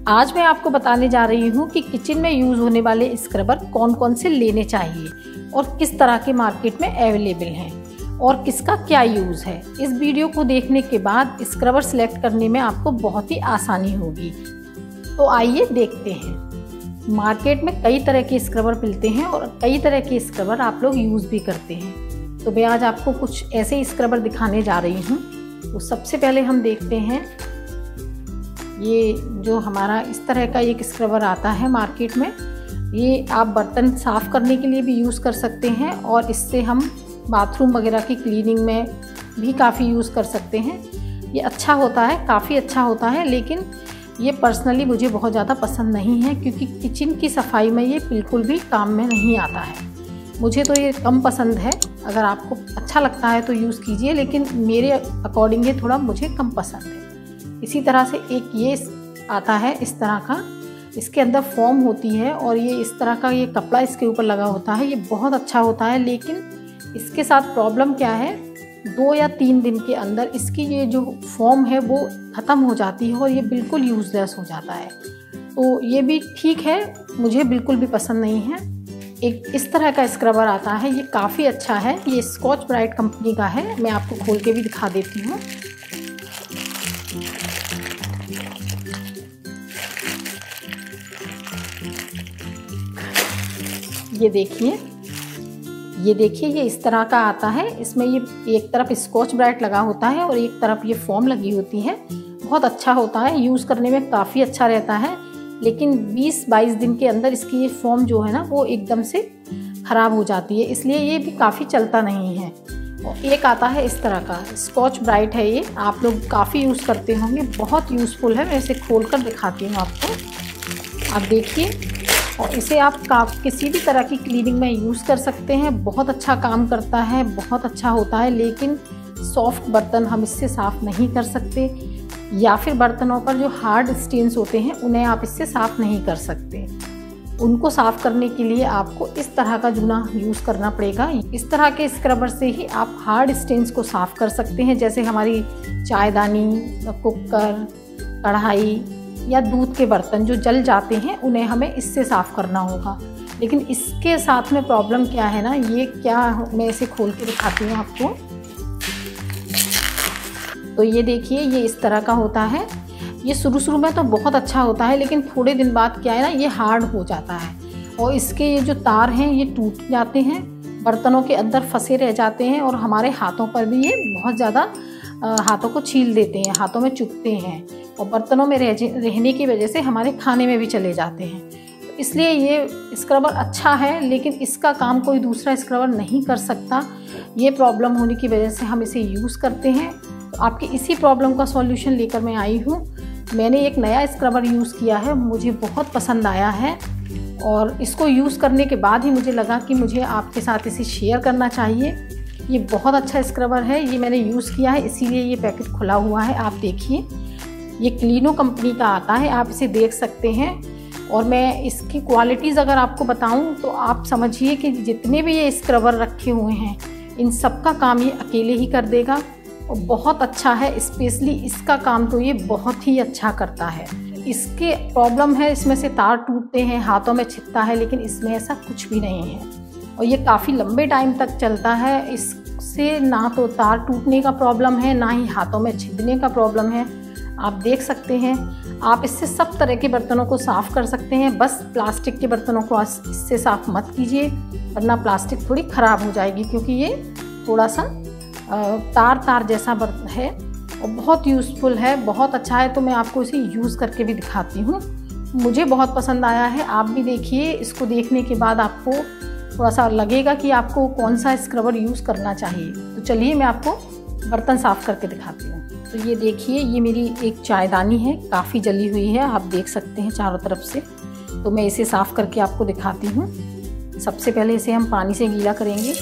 आज मैं आपको बताने जा रही हूँ कि किचन में यूज़ होने वाले स्क्रबर कौन कौन से लेने चाहिए और किस तरह के मार्केट में अवेलेबल हैं और किसका क्या यूज़ है। इस वीडियो को देखने के बाद स्क्रबर सिलेक्ट करने में आपको बहुत ही आसानी होगी। तो आइए देखते हैं। मार्केट में कई तरह के स्क्रबर मिलते हैं और कई तरह के स्क्रबर आप लोग यूज़ भी करते हैं। तो मैं आज आपको कुछ ऐसे स्क्रबर दिखाने जा रही हूँ। तो सबसे पहले हम देखते हैं, ये जो हमारा इस तरह का एक स्क्रबर आता है मार्केट में, ये आप बर्तन साफ़ करने के लिए भी यूज़ कर सकते हैं और इससे हम बाथरूम वगैरह की क्लीनिंग में भी काफ़ी यूज़ कर सकते हैं। ये अच्छा होता है, काफ़ी अच्छा होता है, लेकिन ये पर्सनली मुझे बहुत ज़्यादा पसंद नहीं है क्योंकि किचन की सफाई में ये बिल्कुल भी काम में नहीं आता है। मुझे तो ये कम पसंद है। अगर आपको अच्छा लगता है तो यूज़ कीजिए, लेकिन मेरे अकॉर्डिंग ये थोड़ा मुझे कम पसंद है। इसी तरह से एक ये आता है इस तरह का, इसके अंदर फोम होती है और ये इस तरह का ये कपड़ा इसके ऊपर लगा होता है। ये बहुत अच्छा होता है, लेकिन इसके साथ प्रॉब्लम क्या है, 2 या 3 दिन के अंदर इसकी ये जो फोम है वो ख़त्म हो जाती है और ये बिल्कुल यूज़लेस हो जाता है। तो ये भी ठीक है, मुझे बिल्कुल भी पसंद नहीं है। एक इस तरह का स्क्रबर आता है, ये काफ़ी अच्छा है। ये स्कॉच ब्राइट कंपनी का है। मैं आपको खोल के भी दिखा देती हूँ। ये देखिए ये इस तरह का आता है। इसमें ये एक तरफ स्कॉच ब्राइट लगा होता है और एक तरफ ये फोम लगी होती है। बहुत अच्छा होता है, यूज़ करने में काफ़ी अच्छा रहता है, लेकिन 20-22 दिन के अंदर इसकी ये फोम जो है ना वो एकदम से ख़राब हो जाती है, इसलिए ये भी काफ़ी चलता नहीं है। और एक आता है इस तरह का स्कॉच ब्राइट है, ये आप लोग काफ़ी यूज़ करते होंगे, बहुत यूज़फुल है। मैं इसे खोल कर दिखाती हूँ आपको, आप देखिए। और इसे आप किसी भी तरह की क्लीनिंग में यूज़ कर सकते हैं। बहुत अच्छा काम करता है, बहुत अच्छा होता है, लेकिन सॉफ्ट बर्तन हम इससे साफ़ नहीं कर सकते, या फिर बर्तनों पर जो हार्ड स्टेन्स होते हैं उन्हें आप इससे साफ़ नहीं कर सकते। उनको साफ़ करने के लिए आपको इस तरह का जूना यूज़ करना पड़ेगा। इस तरह के स्क्रबर से ही आप हार्ड स्टेन्स को साफ़ कर सकते हैं, जैसे हमारी चायदानी, कुकर, कढ़ाई या दूध के बर्तन जो जल जाते हैं उन्हें हमें इससे साफ़ करना होगा। लेकिन इसके साथ में प्रॉब्लम क्या है ना, ये क्या, मैं इसे खोल के दिखाती हूँ आपको। तो ये देखिए, ये इस तरह का होता है। ये शुरू में तो बहुत अच्छा होता है, लेकिन थोड़े दिन बाद क्या है ना, ये हार्ड हो जाता है और इसके ये जो तार हैं ये टूट जाते हैं, बर्तनों के अंदर फंसे रह जाते हैं और हमारे हाथों पर भी ये बहुत ज़्यादा हाथों को छील देते हैं, हाथों में चुभते हैं और बर्तनों में रहने की वजह से हमारे खाने में भी चले जाते हैं। तो इसलिए ये स्क्रबर अच्छा है, लेकिन इसका काम कोई दूसरा स्क्रबर नहीं कर सकता। ये प्रॉब्लम होने की वजह से हम इसे यूज़ करते हैं। तो आपकी इसी प्रॉब्लम का सॉल्यूशन लेकर मैं आई हूँ। मैंने एक नया स्क्रबर यूज़ किया है, मुझे बहुत पसंद आया है और इसको यूज़ करने के बाद ही मुझे लगा कि मुझे आपके साथ इसे शेयर करना चाहिए। ये बहुत अच्छा स्क्रबर है, ये मैंने यूज़ किया है, इसीलिए ये पैकेट खुला हुआ है। आप देखिए, ये क्लीनो कंपनी का आता है, आप इसे देख सकते हैं। और मैं इसकी क्वालिटीज़ अगर आपको बताऊं तो आप समझिए कि जितने भी ये स्क्रबर रखे हुए हैं इन सब का काम ये अकेले ही कर देगा और बहुत अच्छा है। स्पेशली इसका काम तो ये बहुत ही अच्छा करता है। इसके प्रॉब्लम है, इसमें से तार टूटते हैं, हाथों में छिदता है, लेकिन इसमें ऐसा कुछ भी नहीं है और ये काफ़ी लंबे टाइम तक चलता है। इससे ना तो तार टूटने का प्रॉब्लम है, ना ही हाथों में छिदने का प्रॉब्लम है। आप देख सकते हैं, आप इससे सब तरह के बर्तनों को साफ़ कर सकते हैं। बस प्लास्टिक के बर्तनों को इससे साफ़ मत कीजिए, वरना प्लास्टिक थोड़ी ख़राब हो जाएगी, क्योंकि ये थोड़ा सा तार जैसा बर्तन है और बहुत यूज़फुल है, बहुत अच्छा है। तो मैं आपको इसे यूज़ करके भी दिखाती हूँ, मुझे बहुत पसंद आया है। आप भी देखिए, इसको देखने के बाद आपको थोड़ा सा लगेगा कि आपको कौन सा स्क्रबर यूज़ करना चाहिए। तो चलिए मैं आपको बर्तन साफ़ करके दिखाती हूँ। तो ये देखिए, ये मेरी एक चायदानी है, काफ़ी जली हुई है, आप देख सकते हैं चारों तरफ से। तो मैं इसे साफ़ करके आपको दिखाती हूँ। सबसे पहले इसे हम पानी से गीला करेंगे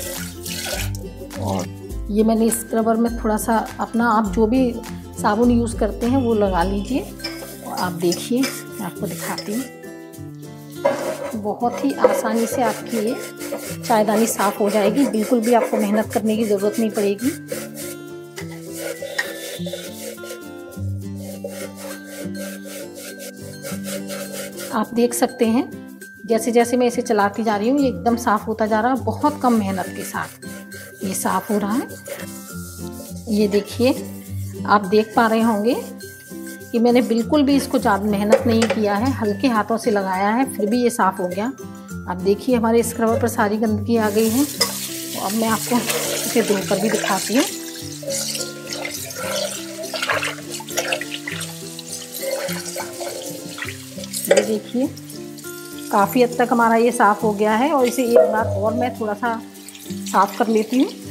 और ये मैंने स्क्रबर में थोड़ा सा अपना, आप जो भी साबुन यूज़ करते हैं वो लगा लीजिए। और आप देखिए, मैं आपको दिखाती हूँ, बहुत ही आसानी से आपकी ये चायदानी साफ़ हो जाएगी, बिल्कुल भी आपको मेहनत करने की ज़रूरत नहीं पड़ेगी। आप देख सकते हैं जैसे जैसे मैं इसे चलाती जा रही हूँ ये एकदम साफ़ होता जा रहा है, बहुत कम मेहनत के साथ ये साफ़ हो रहा है। ये देखिए, आप देख पा रहे होंगे कि मैंने बिल्कुल भी इसको ज़्यादा मेहनत नहीं किया है, हल्के हाथों से लगाया है, फिर भी ये साफ़ हो गया। आप देखिए हमारे स्क्रबर पर सारी गंदगी आ गई है। तो अब मैं आपको इसे धोकर भी दिखाती हूँ। ये देखिए काफ़ी हद तक हमारा ये साफ़ हो गया है और इसे एक बार और मैं थोड़ा सा साफ़ कर लेती हूँ।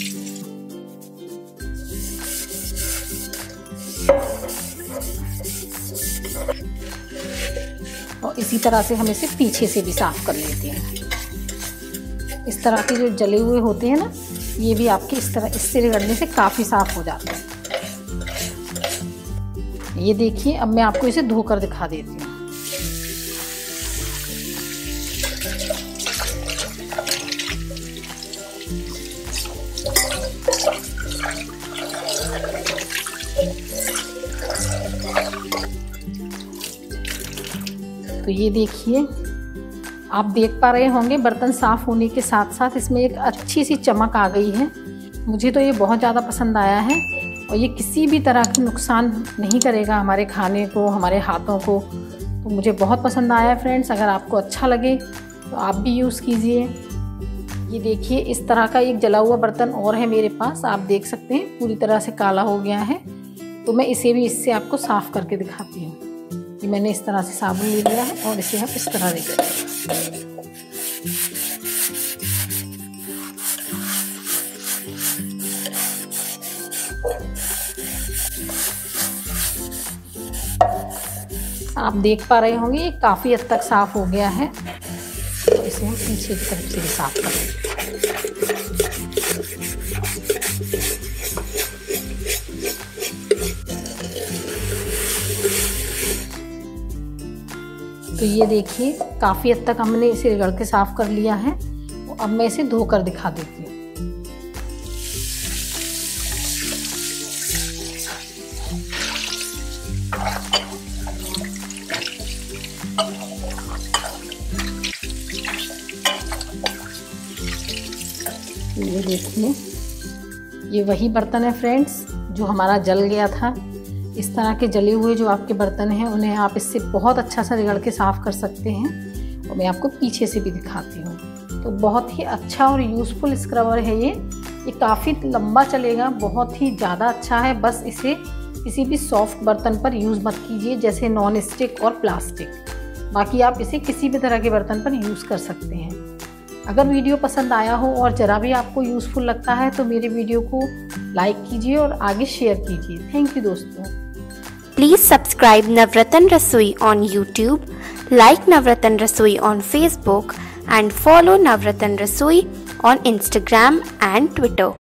और इसी तरह से हम इसे पीछे से भी साफ़ कर लेते हैं। इस तरह के जो जले हुए होते हैं ना, ये भी आपके इस तरह इससे रगड़ने से काफ़ी साफ़ हो जाते हैं। ये देखिए, अब मैं आपको इसे धोकर दिखा देती हूँ। तो ये देखिए, आप देख पा रहे होंगे बर्तन साफ़ होने के साथ साथ इसमें एक अच्छी सी चमक आ गई है। मुझे तो ये बहुत ज़्यादा पसंद आया है और ये किसी भी तरह की नुकसान नहीं करेगा हमारे खाने को, हमारे हाथों को। तो मुझे बहुत पसंद आया फ्रेंड्स। अगर आपको अच्छा लगे तो आप भी यूज़ कीजिए। ये देखिए, इस तरह का एक जला हुआ बर्तन और है मेरे पास, आप देख सकते हैं पूरी तरह से काला हो गया है। तो मैं इसे भी इससे आपको साफ़ करके दिखाती हूँ कि मैंने इस तरह से साबुन ले लिया है और इसे हम इस तरह रगड़ेंगे। आप देख पा रहे होंगे ये काफ़ी हद तक साफ़ हो गया है। तो इसे हम पीछे की तरफ से भी साफ़ करेंगे। तो ये देखिए, काफ़ी हद तक हमने इसे रगड़ के साफ़ कर लिया है। तो अब मैं इसे धोकर दिखा देती हूँ। ये देखिए, ये वही बर्तन है फ्रेंड्स जो हमारा जल गया था। इस तरह के जले हुए जो आपके बर्तन हैं उन्हें आप इससे बहुत अच्छा सा रगड़ के साफ़ कर सकते हैं। और मैं आपको पीछे से भी दिखाती हूँ। तो बहुत ही अच्छा और यूज़फुल स्क्रबर है ये काफ़ी लंबा चलेगा, बहुत ही ज़्यादा अच्छा है। बस इसे किसी भी सॉफ्ट बर्तन पर यूज़ मत कीजिए, जैसे नॉन स्टिक और प्लास्टिक। बाकी आप इसे किसी भी तरह के बर्तन पर यूज़ कर सकते हैं। अगर वीडियो पसंद आया हो और ज़रा भी आपको यूज़फुल लगता है तो मेरे वीडियो को लाइक कीजिए और आगे शेयर कीजिए। थैंक यू दोस्तों। Please subscribe Navratan Rasoi on YouTube, like Navratan Rasoi on Facebook and follow Navratan Rasoi on Instagram and Twitter.